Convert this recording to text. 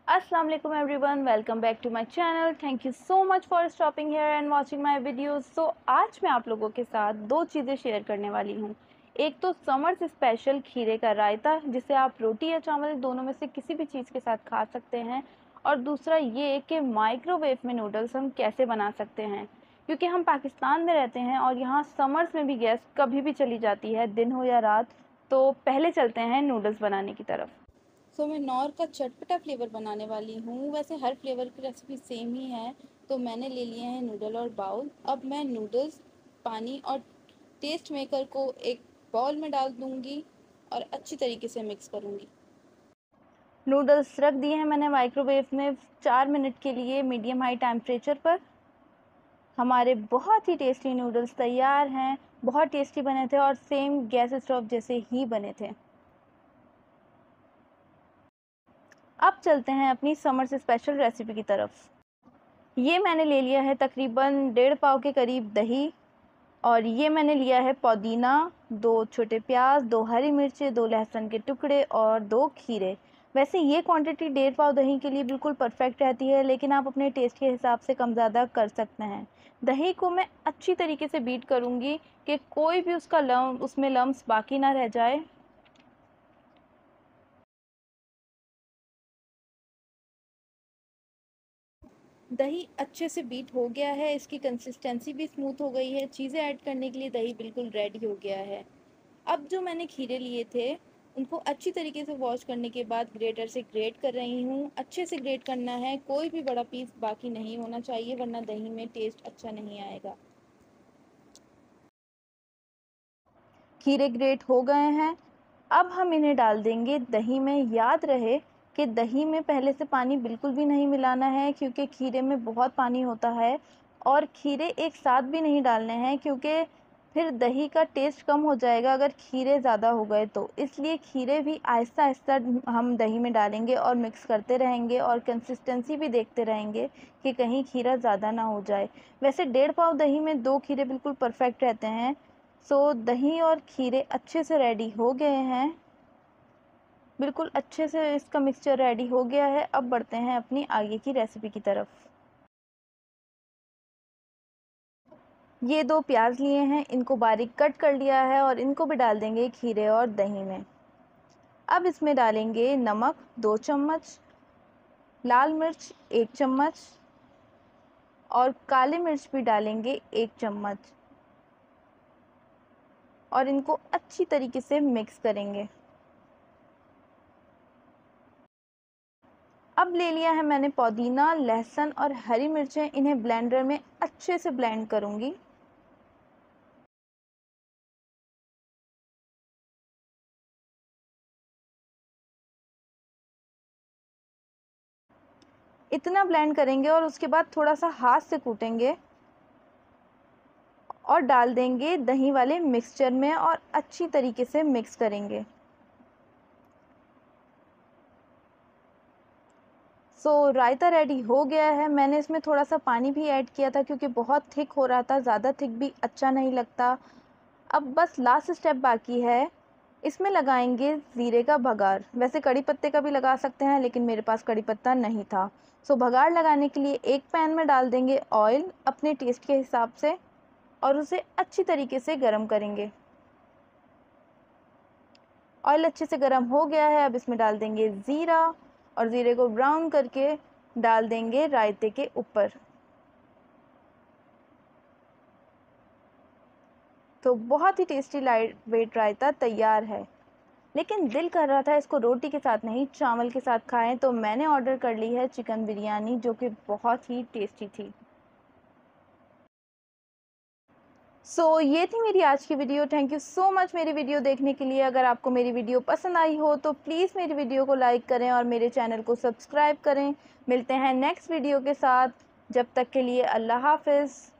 अस्सलाम वालेकुम everyone, welcome back to my channel. Thank you so much for stopping here and watching my videos. So आज मैं आप लोगों के साथ दो चीज़ें शेयर करने वाली हूँ। एक तो समर्स स्पेशल खीरे का रायता, जिसे आप रोटी या चावल दोनों में से किसी भी चीज़ के साथ खा सकते हैं। और दूसरा ये कि माइक्रोवेव में नूडल्स हम कैसे बना सकते हैं, क्योंकि हम पाकिस्तान में रहते हैं और यहाँ समर्स में भी गैस कभी भी चली जाती है, दिन हो या रात। तो पहले चलते हैं नूडल्स बनाने की तरफ। मैं नॉर का चटपटा फ्लेवर बनाने वाली हूँ। वैसे हर फ्लेवर की रेसिपी सेम ही है। तो मैंने ले लिए हैं नूडल और बाउल। अब मैं नूडल्स, पानी और टेस्ट मेकर को एक बाउल में डाल दूँगी और अच्छी तरीके से मिक्स करूँगी। नूडल्स रख दिए हैं मैंने माइक्रोवेव में 4 मिनट के लिए मीडियम हाई टेम्परेचर पर। हमारे बहुत ही टेस्टी नूडल्स तैयार हैं। बहुत टेस्टी बने थे और सेम गैस स्टोव जैसे ही बने थे। अब चलते हैं अपनी समर्स स्पेशल रेसिपी की तरफ। ये मैंने ले लिया है तकरीबन 1.5 पाव के करीब दही, और ये मैंने लिया है पुदीना, 2 छोटे प्याज, 2 हरी मिर्चें, 2 लहसुन के टुकड़े और 2 खीरे। वैसे ये क्वांटिटी 1.5 पाव दही के लिए बिल्कुल परफेक्ट रहती है, लेकिन आप अपने टेस्ट के हिसाब से कम ज़्यादा कर सकते हैं। दही को मैं अच्छी तरीके से बीट करूँगी कि कोई भी उसमें लम्स बाकी ना रह जाए। दही अच्छे से बीट हो गया है, इसकी कंसिस्टेंसी भी स्मूथ हो गई है। चीज़ें ऐड करने के लिए दही बिल्कुल रेडी हो गया है। अब जो मैंने खीरे लिए थे, उनको अच्छी तरीके से वॉश करने के बाद ग्रेटर से ग्रेट कर रही हूँ। अच्छे से ग्रेट करना है, कोई भी बड़ा पीस बाकी नहीं होना चाहिए, वरना दही में टेस्ट अच्छा नहीं आएगा। खीरे ग्रेट हो गए हैं। अब हम इन्हें डाल देंगे दही में। याद रहे कि दही में पहले से पानी बिल्कुल भी नहीं मिलाना है, क्योंकि खीरे में बहुत पानी होता है। और खीरे एक साथ भी नहीं डालने हैं, क्योंकि फिर दही का टेस्ट कम हो जाएगा अगर खीरे ज़्यादा हो गए तो। इसलिए खीरे भी आहिस्ता आहिस्ता हम दही में डालेंगे और मिक्स करते रहेंगे, और कंसिस्टेंसी भी देखते रहेंगे कि कहीं खीरा ज़्यादा ना हो जाए। वैसे 1.5 पाव दही में 2 खीरे बिल्कुल परफेक्ट रहते हैं। दही और खीरे अच्छे से रेडी हो गए हैं। बिल्कुल अच्छे से इसका मिक्सचर रेडी हो गया है। अब बढ़ते हैं अपनी आगे की रेसिपी की तरफ। ये 2 प्याज लिए हैं, इनको बारीक कट कर लिया है और इनको भी डाल देंगे खीरे और दही में। अब इसमें डालेंगे नमक 2 चम्मच, लाल मिर्च 1 चम्मच और काली मिर्च भी डालेंगे 1 चम्मच, और इनको अच्छी तरीके से मिक्स करेंगे। अब ले लिया है मैंने पुदीना, लहसुन और हरी मिर्चें। इन्हें ब्लेंडर में अच्छे से ब्लेंड करूँगी। इतना ब्लेंड करेंगे और उसके बाद थोड़ा सा हाथ से कूटेंगे और डाल देंगे दही वाले मिक्सचर में और अच्छी तरीके से मिक्स करेंगे। रायता रेडी हो गया है। मैंने इसमें थोड़ा सा पानी भी ऐड किया था, क्योंकि बहुत थिक हो रहा था। ज़्यादा थिक भी अच्छा नहीं लगता। अब बस लास्ट स्टेप बाकी है। इसमें लगाएंगे ज़ीरे का भगार। वैसे कड़ी पत्ते का भी लगा सकते हैं, लेकिन मेरे पास कड़ी पत्ता नहीं था। भगार लगाने के लिए एक पैन में डाल देंगे ऑयल अपने टेस्ट के हिसाब से, और उसे अच्छी तरीके से गरम करेंगे। ऑयल अच्छे से गरम हो गया है। अब इसमें डाल देंगे ज़ीरा, और ज़ीरे को ब्राउन करके डाल देंगे रायते के ऊपर। बहुत ही टेस्टी लाइट वेट रायता तैयार है। लेकिन दिल कर रहा था इसको रोटी के साथ नहीं, चावल के साथ खाएं, तो मैंने ऑर्डर कर ली है चिकन बिरयानी, जो कि बहुत ही टेस्टी थी। ये थी मेरी आज की video. Thank you so much मेरी वीडियो देखने के लिए। अगर आपको मेरी वीडियो पसंद आई हो तो प्लीज़ मेरी वीडियो को लाइक करें और मेरे चैनल को सब्सक्राइब करें। मिलते हैं नेक्स्ट वीडियो के साथ। जब तक के लिए अल्लाह हाफ़िज़।